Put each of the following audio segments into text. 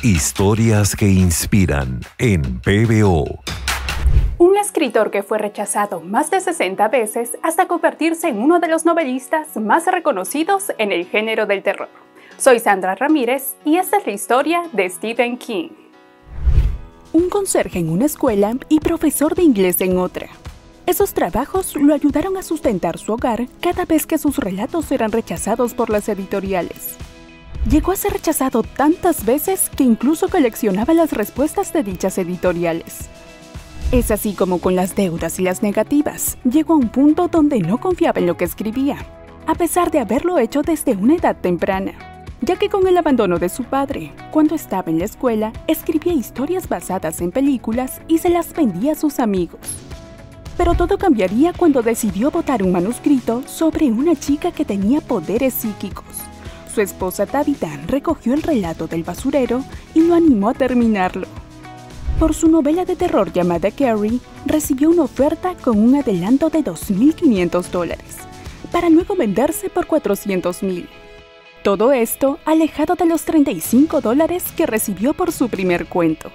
Historias que inspiran en PBO. Un escritor que fue rechazado más de 60 veces hasta convertirse en uno de los novelistas más reconocidos en el género del terror. Soy Sandra Ramírez y esta es la historia de Stephen King. Un conserje en una escuela y profesor de inglés en otra. Esos trabajos lo ayudaron a sustentar su hogar cada vez que sus relatos eran rechazados por las editoriales. Llegó a ser rechazado tantas veces que incluso coleccionaba las respuestas de dichas editoriales. Es así como con las deudas y las negativas, llegó a un punto donde no confiaba en lo que escribía, a pesar de haberlo hecho desde una edad temprana, ya que con el abandono de su padre, cuando estaba en la escuela, escribía historias basadas en películas y se las vendía a sus amigos. Pero todo cambiaría cuando decidió botar un manuscrito sobre una chica que tenía poderes psíquicos. Su esposa Tabitha recogió el relato del basurero y lo animó a terminarlo. Por su novela de terror llamada Carrie, recibió una oferta con un adelanto de $2.500, para luego venderse por $400.000. Todo esto alejado de los $35 que recibió por su primer cuento.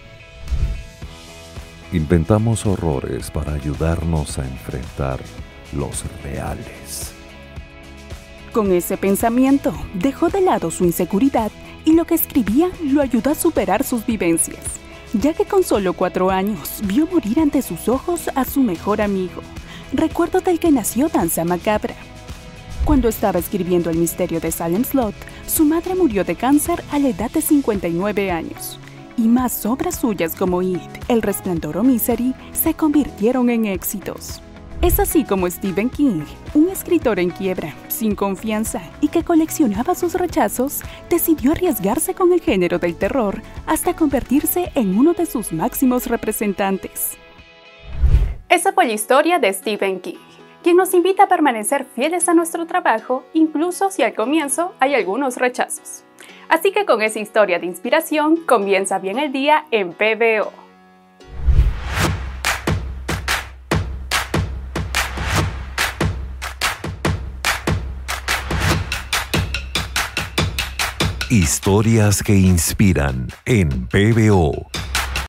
Inventamos horrores para ayudarnos a enfrentar los reales. Con ese pensamiento, dejó de lado su inseguridad y lo que escribía lo ayudó a superar sus vivencias, ya que con solo 4 años vio morir ante sus ojos a su mejor amigo, recuerdo del que nació Danza Macabra. Cuando estaba escribiendo El misterio de Salem Slot, su madre murió de cáncer a la edad de 59 años, y más obras suyas como It, El Resplandor o Misery se convirtieron en éxitos. Es así como Stephen King, un escritor en quiebra, sin confianza y que coleccionaba sus rechazos, decidió arriesgarse con el género del terror hasta convertirse en uno de sus máximos representantes. Esa fue la historia de Stephen King, quien nos invita a permanecer fieles a nuestro trabajo, incluso si al comienzo hay algunos rechazos. Así que con esa historia de inspiración, comienza bien el día en PBO. Historias que inspiran en PBO.